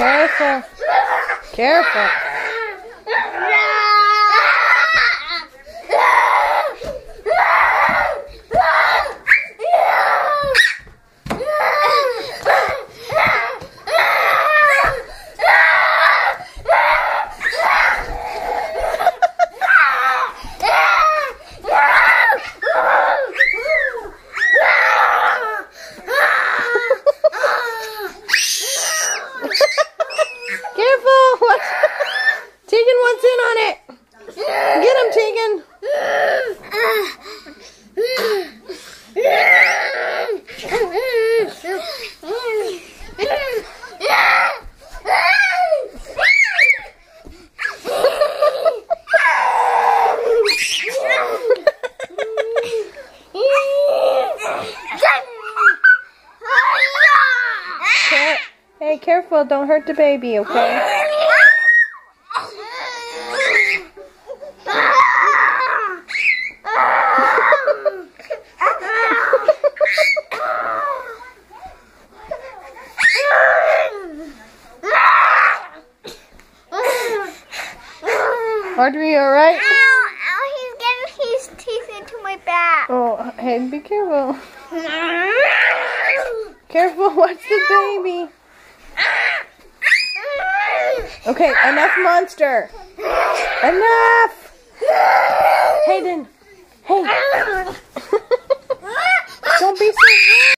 Careful. Careful. Careful! What? Tygan wants in on it! Get him, Tygan! Hey, careful, don't hurt the baby, okay? Audrey, you alright? Ow, he's getting his teeth into my back. Oh, Hayden, be careful. Careful, watch the baby. Okay, enough monster. Enough! Hayden! Hey! Don't be so rude!